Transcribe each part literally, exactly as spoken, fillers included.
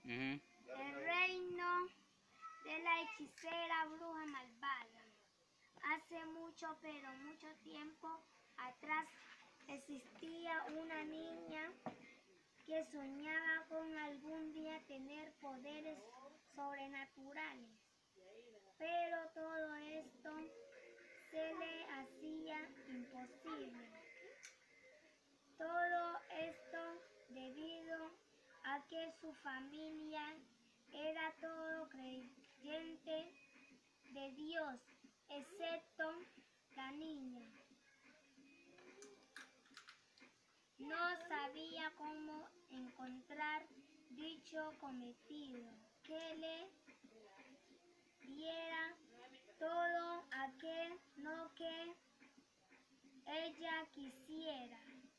Uh-huh. El reino de la hechicera bruja malvada. Hace mucho, pero mucho tiempo atrás existía una niña que soñaba con algún día tener poderes sobrenaturales. Pero todo esto se le hacía imposible. Todo esto debido a que su familia era todo creyente de Dios, excepto la niña. No sabía cómo encontrar dicho cometido, que le diera todo aquel lo que ella quisiera.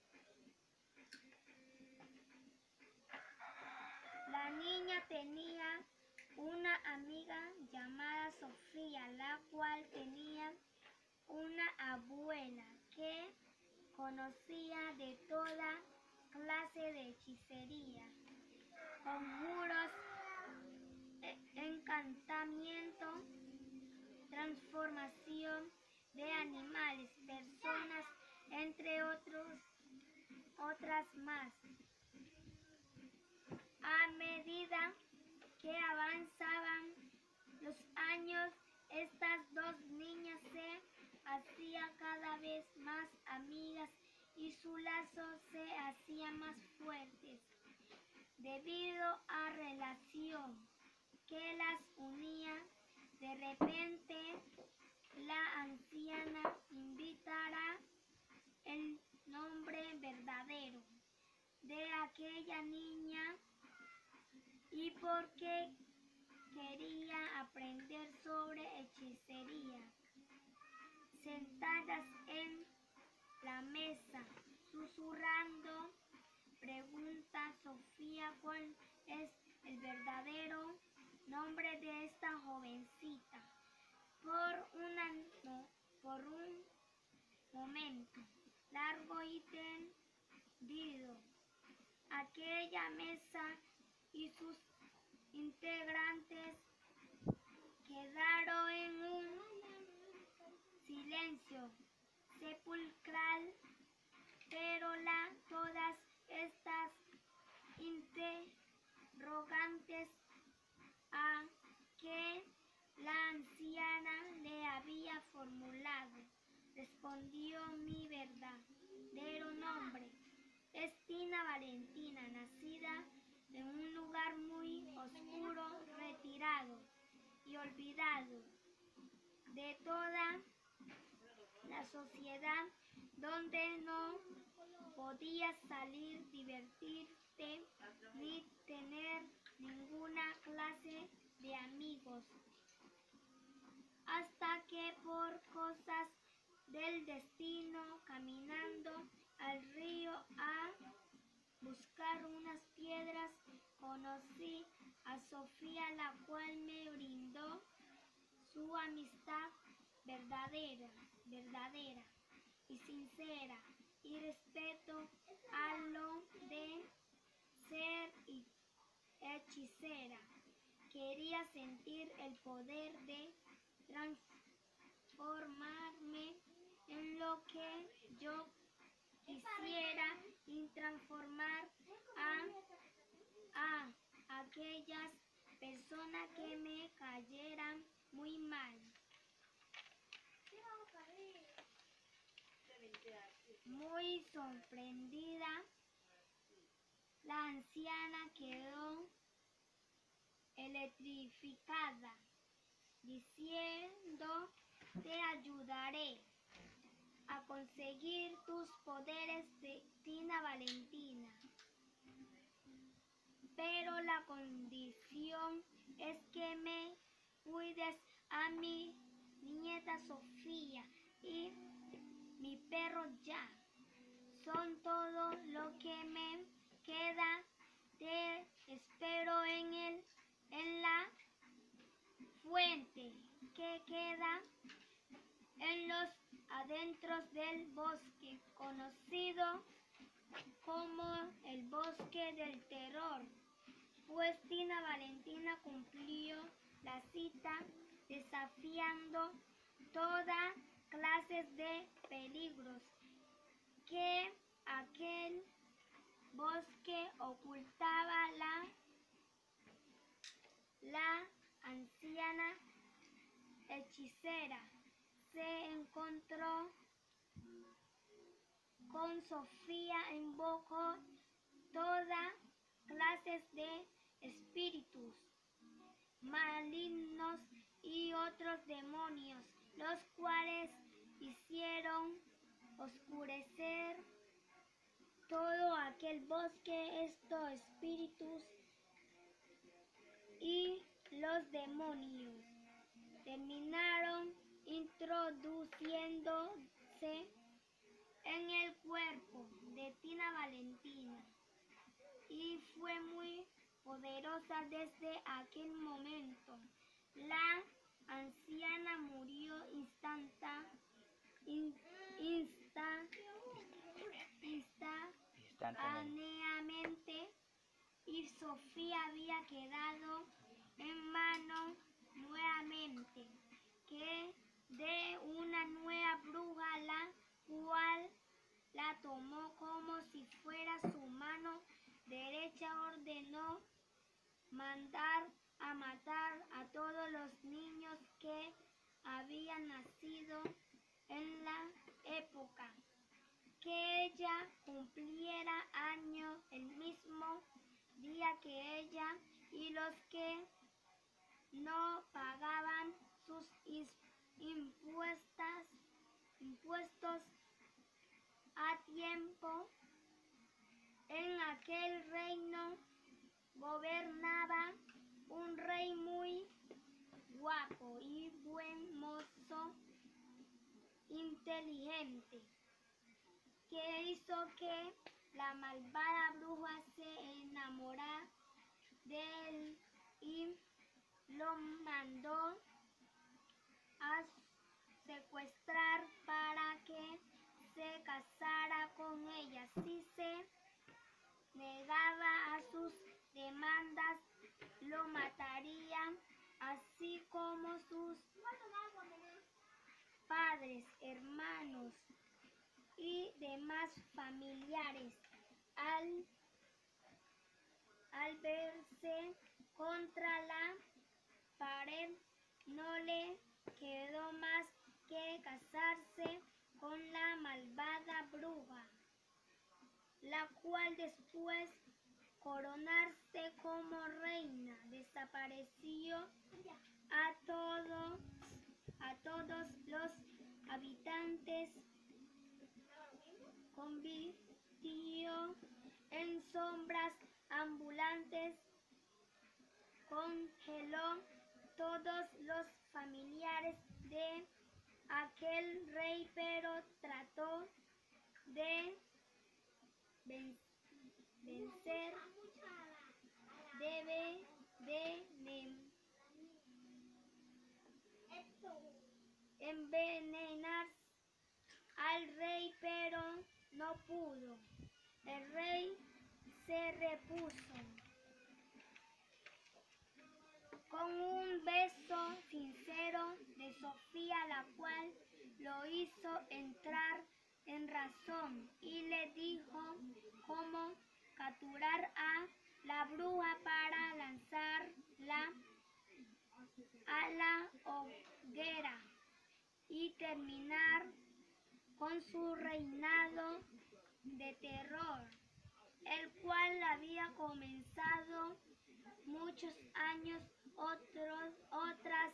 La niña tenía una amiga llamada Sofía, la cual tenía una abuela que conocía de toda clase de hechicería, conjuros, encantamiento, transformación de animales, personas, entre otros, otras más. A medida que avanzaban los años, estas dos niñas se hacían cada vez más amigas y su lazo se hacía más fuerte, debido a relación que las unía. De repente, la anciana invitará el nombre verdadero de aquella niña y porque quería aprender sobre hechicería. Sentadas en la mesa, susurrando, pregunta Sofía cuál es el verdadero nombre de esta jovencita. Por, una, no, por un momento largo y tendido, aquella mesa y sus integrantes quedaron en un silencio sepulcral, pero la, todas estas interrogantes a que la anciana le había formulado, respondió: mi verdadero nombre es Tina Valentina, nacida en un lugar muy oscuro, retirado y olvidado de toda la sociedad, donde no podías salir, divertirte, ni tener ninguna clase de amigos, hasta que por cosas del destino, caminando al río a buscar unas piedras, conocí a Sofía, la cual me brindó su amistad verdadera, verdadera y sincera, y respeto a lo de ser hechicera. Quería sentir el poder de transformarme en lo que yo quisiera y transformar a, a aquellas personas que me cayeran muy mal. Muy sorprendida, la anciana quedó electrificada, diciendo: te ayudaré a conseguir tus poderes de Tina Valentina, pero la condición es que me cuides a mi nieta Sofía y mi perro Jack. Son todo lo que me queda. Te espero en el en la fuente que queda en los adentros del bosque, conocido como el bosque del terror, pues Después Tina Valentina cumplió la cita desafiando toda clases de peligros que aquel bosque ocultaba. La, la anciana hechicera se encontró con Sofía, invocó toda clases de espíritus malignos y otros demonios, los cuales hicieron oscurecer todo aquel bosque. Estos espíritus y los demonios terminaron introduciéndose en el cuerpo de Tina Valentina y fue muy poderosa desde aquel momento. La anciana murió instantá, in, insta, instantáneamente y Sofía había quedado en manos nuevamente que de una nueva bruja, la cual la tomó como si fuera su mano derecha. Ordenó mandar a matar a todos los niños que habían nacido en la época que ella cumpliera años, el mismo día que ella, y los que no pagaban sus impuestas, impuestos a tiempo. En aquel reino gobernaba un rey muy guapo y buen mozo, inteligente, que hizo que la malvada bruja se enamorara de él y lo mandó a secuestrar para que se casara con ella. Si se negaba a sus demandas, lo mataría, así como sus padres, hermanos y demás familiares. Al, al verse contra la pared, no le quedó más que casarse con la malvada bruja, la cual después coronarse como reina. Desapareció a todos, a todos los habitantes, convirtió en sombras ambulantes, congeló todos los familiares de aquel rey, pero trató de vencer, debe de envenenar al rey, pero no pudo. El rey se repuso con un beso sincero de Sofía, la cual lo hizo entrar en razón y le dijo cómo capturar a la bruja para lanzarla a la hoguera y terminar con su reinado de terror, el cual había comenzado muchos años. Otros, otras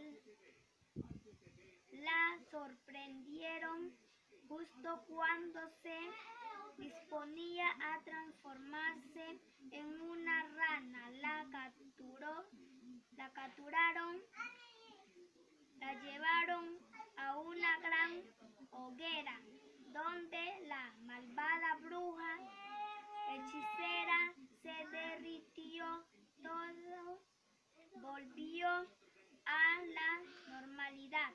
la sorprendieron justo cuando se disponía a transformarse en una rana. La capturó, la capturaron, la llevaron a una gran hoguera donde la malvada bruja hechicera se derritió. Todo volvió a la normalidad,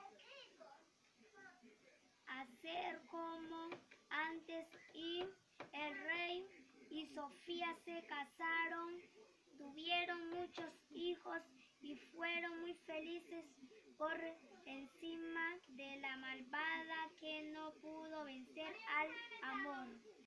a ser como antes, y el rey y Sofía se casaron, tuvieron hijos y fueron muy felices por encima de la malvada que